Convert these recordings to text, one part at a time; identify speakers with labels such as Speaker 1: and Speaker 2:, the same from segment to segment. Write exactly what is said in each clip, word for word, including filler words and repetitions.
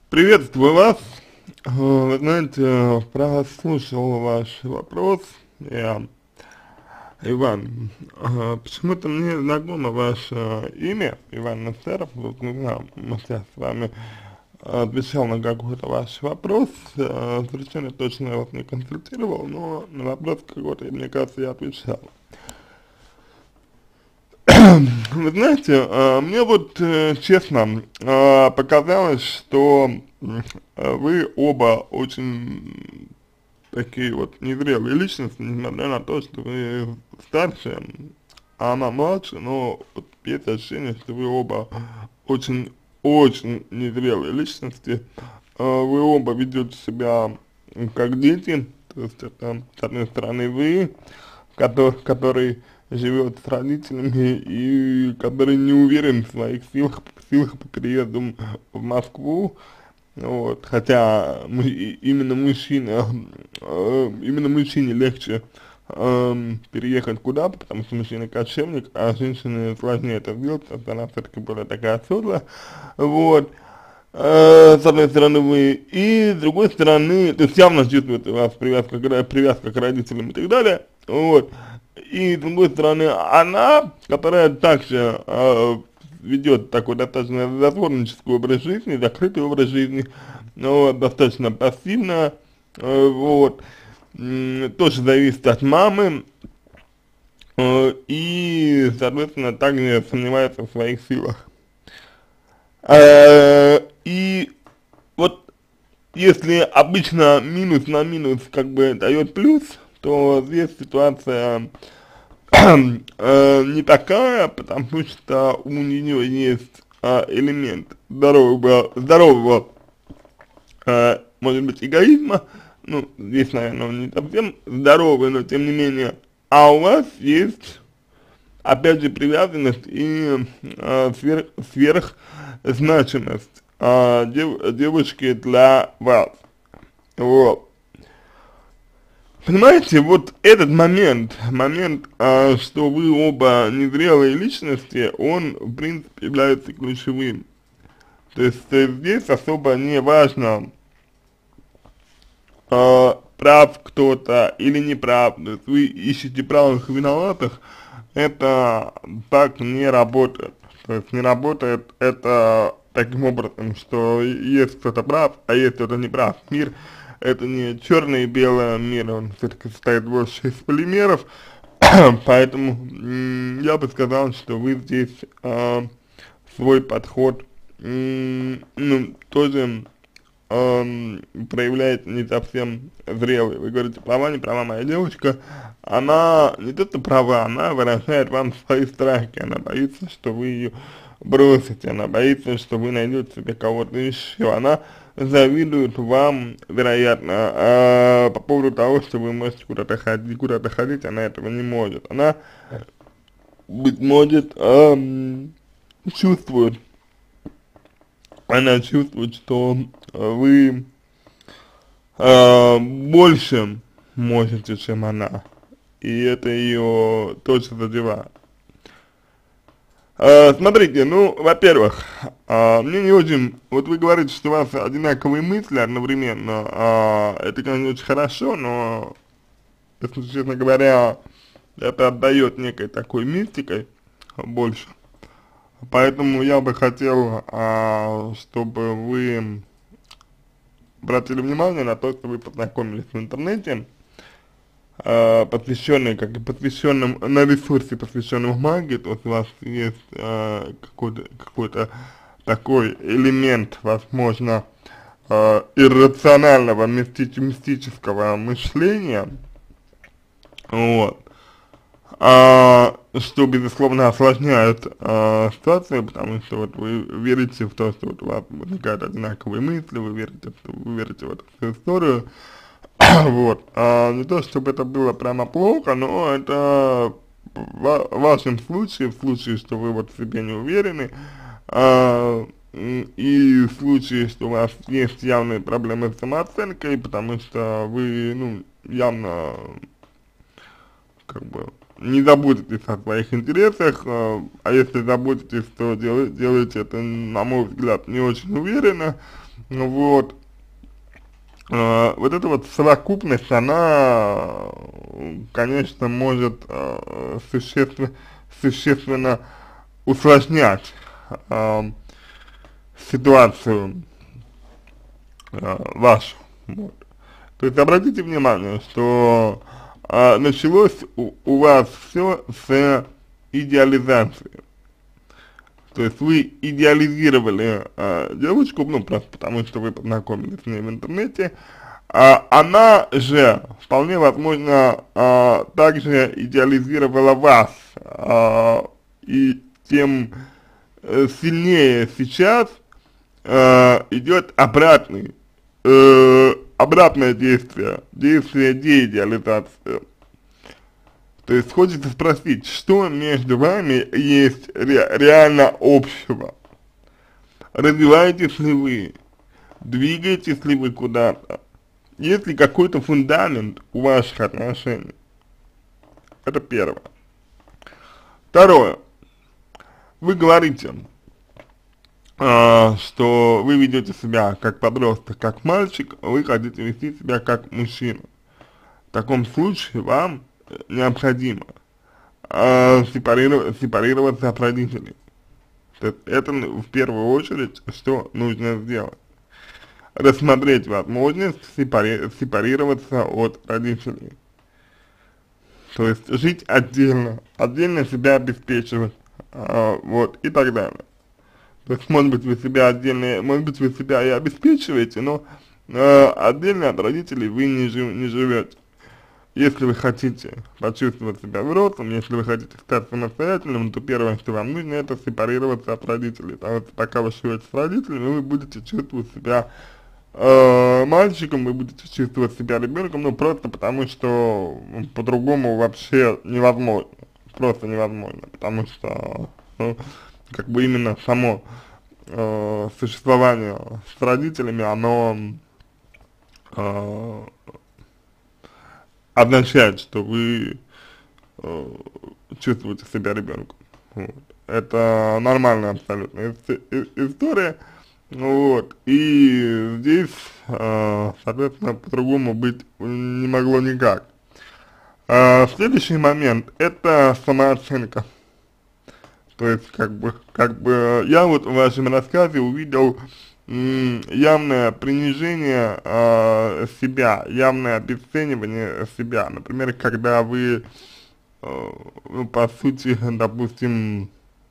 Speaker 1: Приветствую вас. Э, Вы знаете, э, прослушал ваш вопрос. Я Иван. Э, Почему-то мне знакомо ваше имя, Иван Насеров. Вот, не знаю, может, я с вами отвечал на какой-то ваш вопрос. Э, Совершенно точно я вас не консультировал, но на вопрос какой-то, мне кажется, я отвечал. Вы знаете, э, мне вот, э, честно, э, показалось, что м, э, вы оба очень такие вот незрелые личности, несмотря на то, что вы старше, а она младше, но вот есть ощущение, что вы оба очень, очень незрелые личности. Э, Вы оба ведете себя м, как дети, то есть это, с одной стороны, вы, который, который живет с родителями и который не уверен в своих силах, силах по переезду в Москву. Вот, хотя мы, и- именно мужчина, э, именно мужчине легче эм, переехать куда-то, потому что мужчина кочевник, а женщине сложнее это сделать, потому что она все-таки более такая оседлая. Вот, э, с одной стороны вы, и с другой стороны, то есть явно чувствует у вас привязка, к ро- привязка к родителям и так далее. Вот, и с другой стороны она, которая также э, ведет такой достаточно затворнический образ жизни, закрытый образ жизни, но достаточно пассивно, э, вот, м, тоже зависит от мамы, э, и, соответственно, также сомневается в своих силах. Э, и вот если обычно минус на минус как бы дает плюс, то здесь ситуация э, не такая, потому что у нее есть э, элемент здорового, здорового э, может быть, эгоизма, ну, здесь, наверное, он не совсем здоровый, но тем не менее, а у вас есть, опять же, привязанность и э, сверх, сверхзначимость э, дев, девушки для вас, вот. Понимаете, вот этот момент, момент, а, что вы оба незрелые личности, он, в принципе, является ключевым. То есть э, здесь особо не важно, а, прав кто-то или не прав, то есть вы ищете правых и виноватых, это так не работает. То есть не работает это таким образом, что есть кто-то прав, а есть кто-то не прав. Мир это не черное и белое, мир он все-таки состоит больше из полимеров, поэтому м, я бы сказал, что вы здесь а, свой подход м, ну, тоже эм, проявляет не совсем зрелый. Вы говорите, права, не права моя девочка, она не то что права, она выражает вам свои страхи, она боится, что вы ее бросите, она боится, что вы найдете себе кого-то еще, она завидует вам, вероятно, а по поводу того, что вы можете куда-то ходить, куда-то ходить, она этого не может. Она, быть может, эм, чувствует, она чувствует, что э, вы э, больше можете, чем она, и это ее точно задевает. Э, смотрите, ну, во-первых, э, мне не очень, вот вы говорите, что у вас одинаковые мысли одновременно, э, это, конечно, очень хорошо, но, если честно говоря, это отдает некой такой мистикой больше. Поэтому я бы хотел, а, чтобы вы обратили внимание на то, что вы познакомились в интернете, а, посвященный, как и посвященным, на ресурсе, посвященном магии, то есть у вас есть а, какой-то какой-то такой элемент, возможно, а, иррационального, мистич, мистического мышления, вот, а, что, безусловно, осложняет а, ситуацию, потому что вот вы верите в то, что вот у вас возникают одинаковые мысли, вы верите, что вы верите в эту всю историю, вот, а, не то, чтобы это было прямо плохо, но это в вашем случае, в случае, что вы вот в себе не уверены, а, м, и в случае, что у вас есть явные проблемы с самооценкой, потому что вы, ну, явно, как бы, не заботитесь о своих интересах, э, а если заботитесь, то дел, делаете это, на мой взгляд, не очень уверенно, ну вот. Э, вот эта вот совокупность, она, конечно, может э, существенно, существенно усложнять э, ситуацию э, вашу. Вот. То есть обратите внимание, что э, началось у, у вас все с идеализации. То есть вы идеализировали э, девочку, ну просто потому что вы познакомились с ней в интернете, а она же вполне возможно э, также идеализировала вас, э, и тем э, сильнее сейчас э, идет обратный, э, обратное действие, действие деидеализации. То есть хочется спросить, что между вами есть ре реально общего? Развиваетесь ли вы? Двигаетесь ли вы куда-то? Есть ли какой-то фундамент у ваших отношений? Это первое. Второе. Вы говорите, э, что вы ведете себя как подросток, как мальчик, вы хотите вести себя как мужчина. В таком случае вам необходимо э, сепарировать, сепарироваться от родителей. То есть это в первую очередь, что нужно сделать. Рассмотреть возможность сепари, сепарироваться от родителей. То есть жить отдельно, отдельно себя обеспечивать, э, вот, и так далее. То есть, может быть, вы себя отдельно, может быть, вы себя и обеспечиваете, но э, отдельно от родителей вы не, жив, не живете. Если вы хотите почувствовать себя взрослым, если вы хотите стать самостоятельным, то первое, что вам нужно, это сепарироваться от родителей. Потому что пока вы живете с родителями, вы будете чувствовать себя э, мальчиком, вы будете чувствовать себя ребенком, ну просто потому, что по-другому вообще невозможно. Просто невозможно, потому что, ну, как бы именно само э, существование с родителями, оно э, означает, что вы э, чувствуете себя ребенком. Вот. Это нормальная абсолютно история. Вот. И здесь, э, соответственно, по-другому быть не могло никак. А следующий момент — это самооценка. То есть, как бы, как бы я вот в вашем рассказе увидел м, явное принижение э, себя, явное обесценивание себя. Например, когда вы, э, ну, по сути, допустим,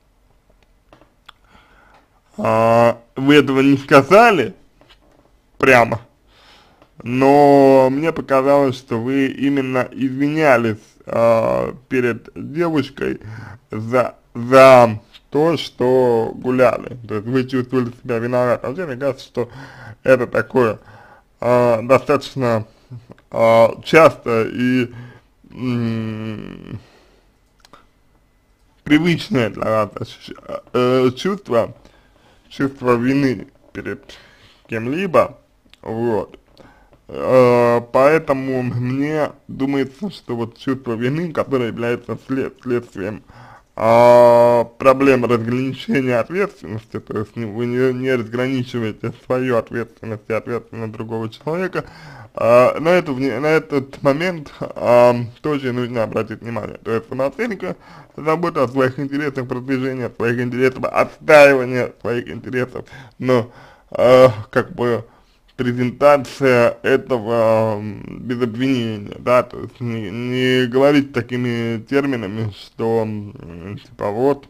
Speaker 1: э, вы этого не сказали прямо, но мне показалось, что вы именно извинялись э, перед девушкой за, за то, что гуляли. То есть вы чувствовали себя виноватым. Вообще, мне кажется, что это такое э, достаточно э, часто и м, привычное для вас э, чувство, чувство вины перед кем-либо, вот. Э, поэтому мне думается, что вот чувство вины, которое является след, следствием э, проблем разграничения ответственности, то есть вы не, не разграничиваете свою ответственность и ответственность другого человека, э, на, эту, на этот момент э, тоже нужно обратить внимание. То есть самооценка, забота о своих интересах, продвижение своих интересов, отстаивание своих интересов, но э, как бы презентация этого э, без обвинения, да, то есть не, не говорить такими терминами, что э, типа вот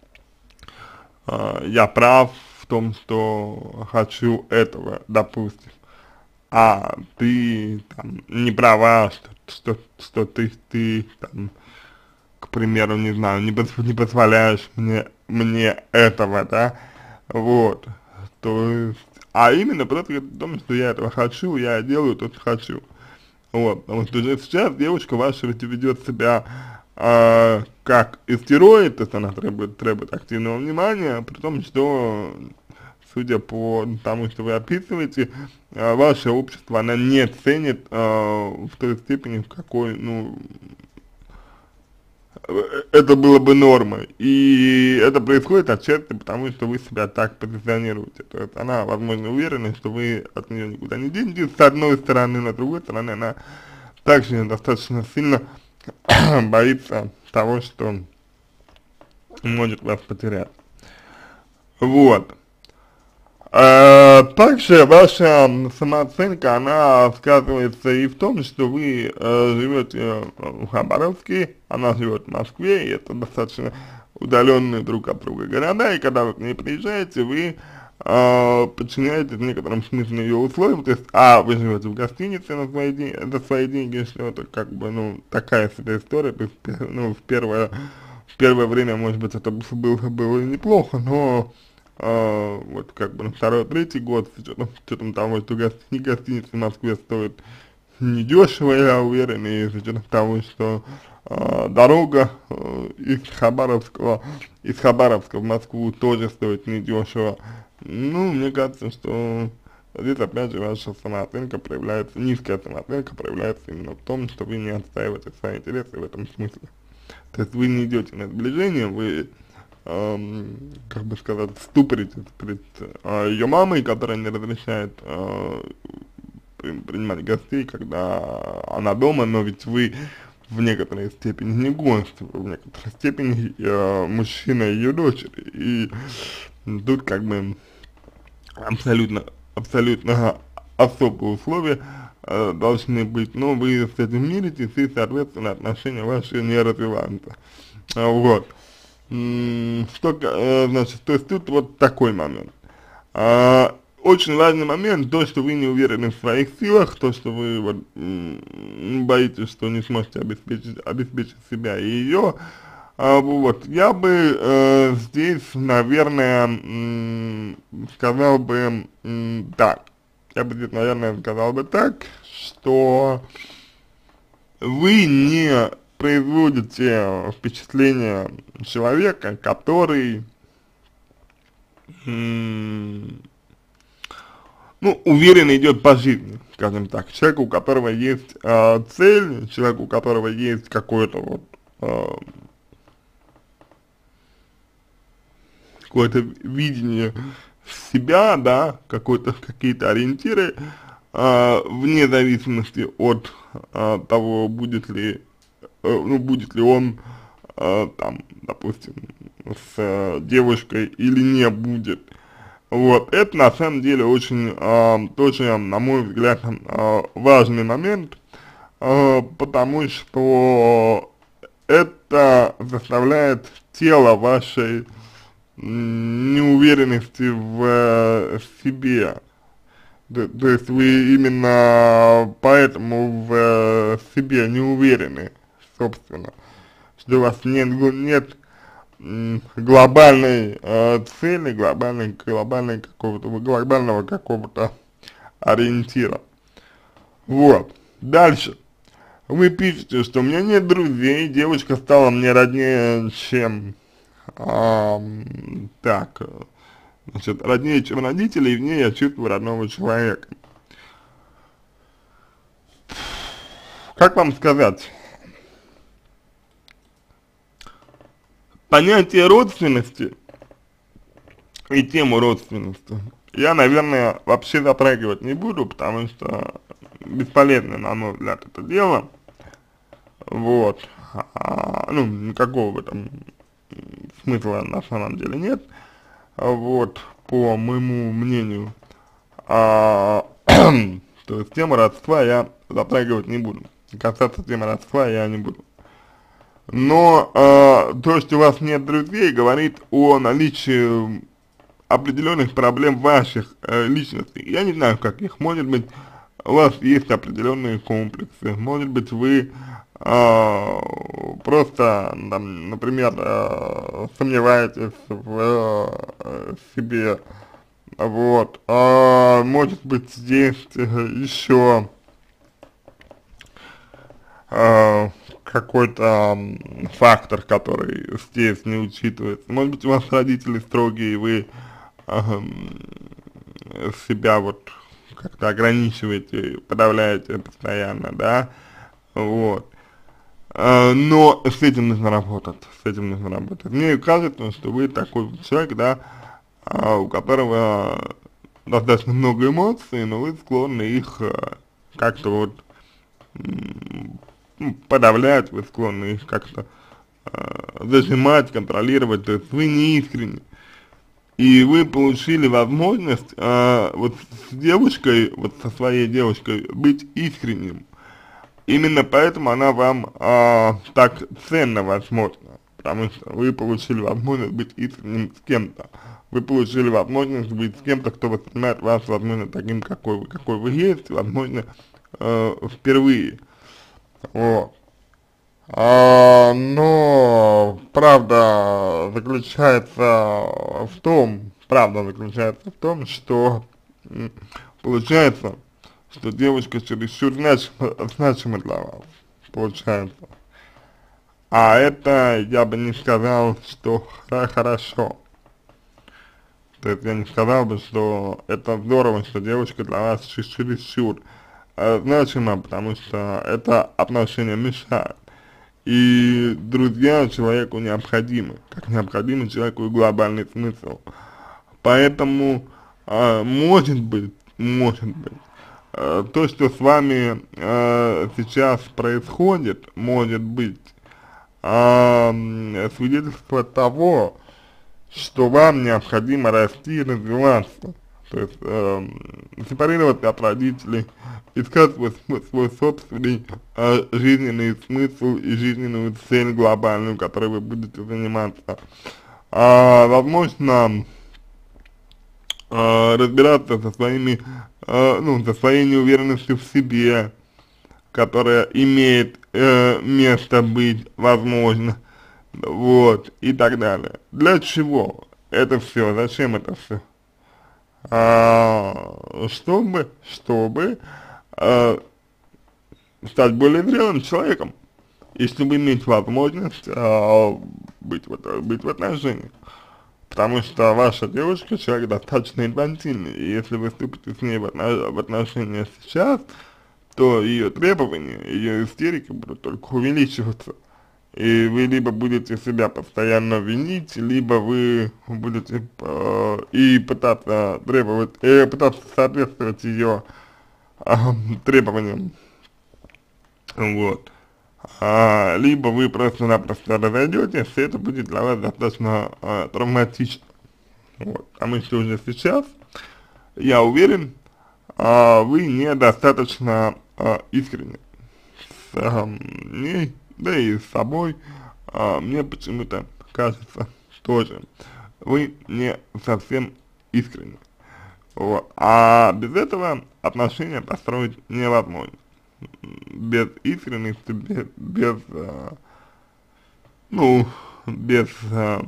Speaker 1: э, я прав в том, что хочу этого, допустим, а ты там не права, что, что, что ты, ты там, к примеру, не знаю, не, пос, не позволяешь мне, мне этого, да, вот, то есть, а именно просто о том, что я этого хочу, я делаю то, что хочу. Вот, потому что уже сейчас девушка ваша ведь ведет себя э, как истероид, то есть она требует, требует активного внимания, при том, что, судя по тому, что вы описываете, э, ваше общество, она не ценит э, в той степени, в какой, ну, это было бы нормой. И это происходит отчасти потому, что вы себя так позиционируете. То есть она, возможно, уверена, что вы от нее никуда не денетесь, с одной стороны, но с другой стороны, она также достаточно сильно боится того, что может вас потерять. Вот. А, также ваша самооценка, она сказывается и в том, что вы э, живете в Хабаровске, она живет в Москве, и это достаточно удаленные друг от друга города, и когда вы к ней приезжаете, вы э, подчиняетесь в некотором смысле ее условиям, то есть, а, вы живете в гостинице на свои деньги, за свои деньги, что это как бы, ну, такая себе история, то есть, ну, в первое, в первое время, может быть, это было, было неплохо, но Uh, вот как бы на второй, третий год, с учетом, с учетом того, что гости, гостиницы в Москве стоят недешево, я уверен, и с учетом того, что uh, дорога uh, из Хабаровского, из Хабаровска в Москву тоже стоит недешево. Ну, мне кажется, что здесь опять же ваша самооценка проявляется, низкая самооценка проявляется именно в том, что вы не отстаиваете свои интересы в этом смысле. То есть вы не идете на сближение, вы Эм, как бы сказать, ступоритесь перед э, ее мамой, которая не разрешает э, при, принимать гостей, когда она дома, но ведь вы в некоторой степени не гость, вы в некоторой степени э, мужчина ее дочери, и тут как бы абсолютно, абсолютно особые условия э, должны быть, но вы с этим миритесь, и, соответственно, отношения ваши не развиваются, вот. Что, э, значит, то есть тут вот такой момент. А, очень важный момент, то, что вы не уверены в своих силах, то, что вы вот, боитесь, что не сможете обеспечить, обеспечить себя и ее. А, вот, я бы э, здесь, наверное, сказал бы так. Я бы здесь, наверное, сказал бы так, что вы не производите впечатление человека, который, ну, уверенно идет по жизни, скажем так, человек, у которого есть э, цель, человек, у которого есть какое-то вот, э, какое-то видение себя, да, какой-то, какие-то ориентиры, э, вне зависимости от э, того, будет ли ну, будет ли он, э, там, допустим, с э, девушкой или не будет. Вот, это на самом деле очень, э, тоже, на мой взгляд, э, важный момент, э, потому что это заставляет тело вашей неуверенности в э, себе. То, то есть вы именно поэтому в э, себе не уверены, собственно, что у вас нет, нет глобальной э, цели, глобальной, глобальной какого-то, глобального какого-то ориентира. Вот. Дальше. Вы пишете, что у меня нет друзей, девочка стала мне роднее, чем, э, так, значит, роднее, чем родители, и в ней я чувствую родного человека. Как вам сказать? Понятие родственности и тему родственности я, наверное, вообще затрагивать не буду, потому что бесполезно, на мой взгляд, это дело. Вот. А, ну, никакого в этом смысла на самом деле нет. Вот, по моему мнению. А, то есть тему родства я затрагивать не буду. Касаться темы родства я не буду. Но э, то, что у вас нет друзей, говорит о наличии определенных проблем ваших э, личностей. Я не знаю, каких. Может быть, у вас есть определенные комплексы. Может быть, вы э, просто, там, например, э, сомневаетесь в э, себе. Вот. А, может быть, есть еще э, какой-то um, фактор, который здесь не учитывается. Может быть, у вас родители строгие, и вы uh, себя вот как-то ограничиваете, подавляете постоянно, да, вот. А, но с этим нужно работать, с этим нужно работать. Мне кажется, что вы такой вот человек, да, а, у которого достаточно много эмоций, но вы склонны их а, как-то вот м, ну, подавлять, вы склонны их как-то а, зажимать, контролировать, то есть вы не искренни. И вы получили возможность а, вот с девушкой, вот со своей девушкой быть искренним. Именно поэтому она вам а, так ценна, возможно, потому что вы получили возможность быть искренним с кем-то. Вы получили возможность быть с кем-то, кто воспринимает вас, возможно, таким, какой вы, какой вы есть, возможно, э, впервые. Вот. А, но правда заключается в том, правда заключается в том, что м, получается, что девушка чересчур значима, значима для вас, получается. А это, я бы не сказал, что хо- хорошо. То есть я не сказал бы, что это здорово, что девушка для вас чер- чересчур э, значима, потому что это отношение мешает. И друзья человеку необходимы, как необходимы человеку и глобальный смысл. Поэтому, э, может быть, может быть, э, то, что с вами э, сейчас происходит, может быть, э, свидетельство того, что вам необходимо расти и развиваться. То есть э, сепарироваться от родителей, искать свой, свой собственный э, жизненный смысл и жизненную цель глобальную, которой вы будете заниматься. А, возможно, э, разбираться со своими, э, ну, со своей неуверенностью в себе, которая имеет э, место быть, возможно, вот, и так далее. Для чего это все? Зачем это все? А, чтобы, чтобы а, стать более зрелым человеком, и чтобы иметь возможность а, быть, в, быть в отношениях. Потому что ваша девушка человек достаточно инфантильный, и если вы вступите с ней в, отно в отношения сейчас, то ее требования, ее истерики будут только увеличиваться. И вы либо будете себя постоянно винить, либо вы будете э, и пытаться требовать, э, пытаться соответствовать ее э, требованиям, вот. А, либо вы просто-напросто разойдетесь, и это будет для вас достаточно э, травматично. Вот. Потому что уже сейчас, я уверен, э, вы недостаточно э, искренни с э, ней, да и с собой. А, мне почему-то кажется тоже, вы не совсем искренни. Вот. А без этого отношения построить невозможно. Без искренности, без, без а, ну, без а,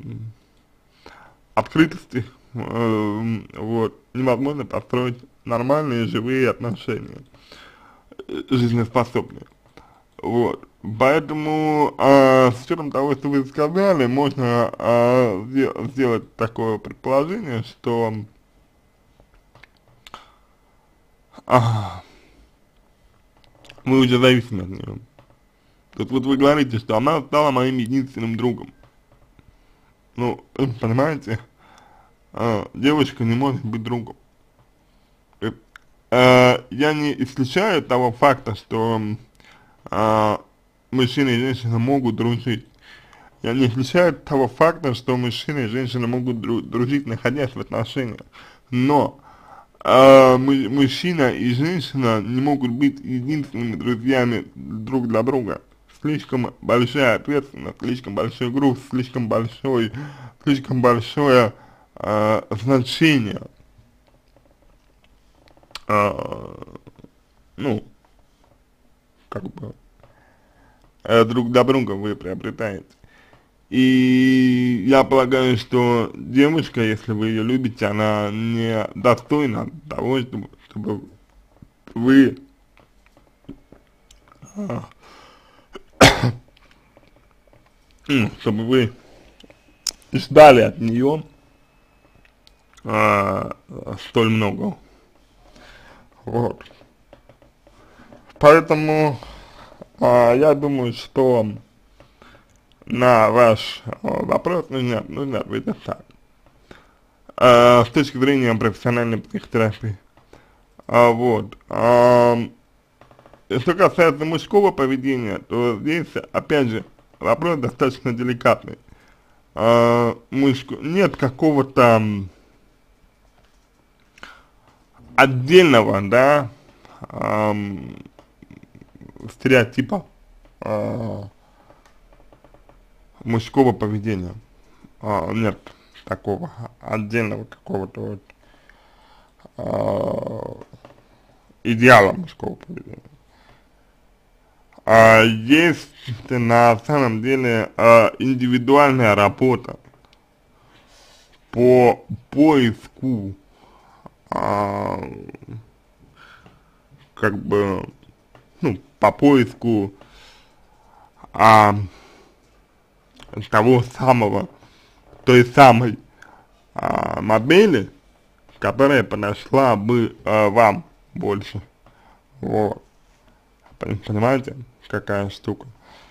Speaker 1: открытости, э, вот, невозможно построить нормальные живые отношения, э, жизнеспособные. Вот, поэтому, а, с учетом того, что вы сказали, можно а, сделать такое предположение, что а, вы уже зависимы от нее. Тут вот вы говорите, что она стала моим единственным другом. Ну, понимаете, а, девочка не может быть другом. Э, а, я не исключаю того факта, что а, мужчина и женщина могут дружить. Я не исключаю того факта, что мужчина и женщина могут дру дружить, находясь в отношениях. Но э, мы, мужчина и женщина не могут быть единственными друзьями друг для друга. Слишком большая ответственность, слишком большой груз, слишком большой, слишком большое э, значение, э, ну, как бы, э, друг для друга вы приобретаете. И я полагаю, что девушка, если вы ее любите, она не достойна того, чтобы, чтобы вы а, ну, чтобы вы ждали от нее а, столь много. Вот. Поэтому А, я думаю, что на ваш э, вопрос нужно, нужно ответить так. А, с точки зрения профессиональной психотерапии. А, вот. А, что касается мужского поведения, то здесь, опять же, вопрос достаточно деликатный. А, мужско... Нет какого-то отдельного, да, ам, стереотипа а, мужского поведения. А, нет такого отдельного какого-то вот а, идеала мужского поведения. А есть на самом деле а, индивидуальная работа по поиску а, как бы, ну, по поиску а, того самого, той самой а, модели, которая подошла бы а, вам больше. Вот. Понимаете, какая штука?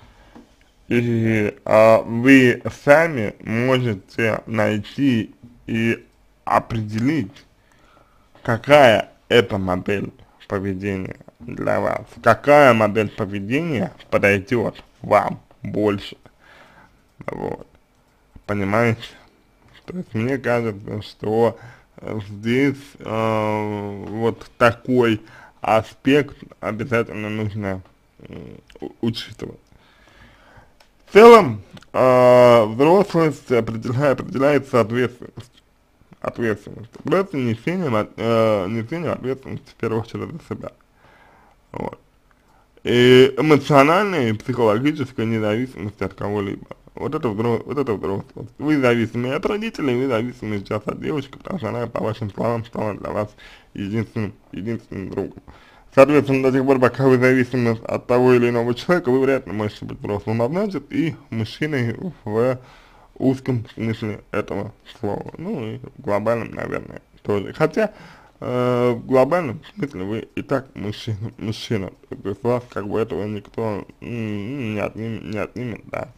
Speaker 1: И а, вы сами можете найти и определить, какая это модель поведения для вас, какая модель поведения подойдет вам больше, вот, понимаете? То есть мне кажется, что э, здесь э, вот такой аспект обязательно нужно э, учитывать. В целом, э, взрослость определяет, определяется ответственностью. Ответственность. Просто несением, э, несением ответственности в первую очередь за себя. Вот. И эмоциональная и психологическая независимость от кого-либо. Вот это, взро вот это взрослость. Вы зависимы от родителей, вы зависимы сейчас от девушки, потому что она, по вашим словам, стала для вас единственным, единственным другом. Соответственно, до тех пор, пока вы зависимы от того или иного человека, вы вряд ли можете быть взрослым, а значит и мужчиной в узком смысле этого слова. Ну и в глобальном, наверное, тоже. Хотя э, в глобальном смысле вы и так мужчина, мужчина. То есть вас как бы этого никто не отнимет, не отнимет, да.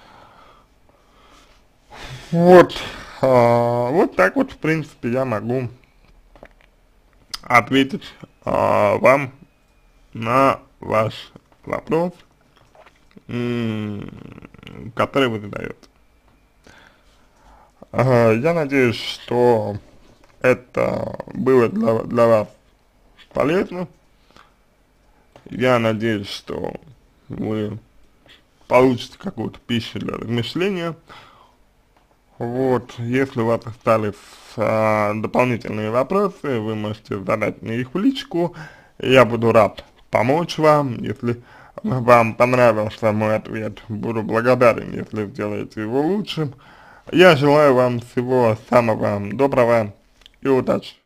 Speaker 1: Вот. А, вот так вот, в принципе, я могу ответить а, вам на ваш вопрос, который вы задаете. А, я надеюсь, что это было для, для вас полезно. Я надеюсь, что вы получите какую-то пищу для размышления. Вот, если у вас остались а, дополнительные вопросы, вы можете задать мне их в личку. Я буду рад помочь вам. Если вам понравился мой ответ, буду благодарен, если сделаете его лучшим. Я желаю вам всего самого доброго и удачи.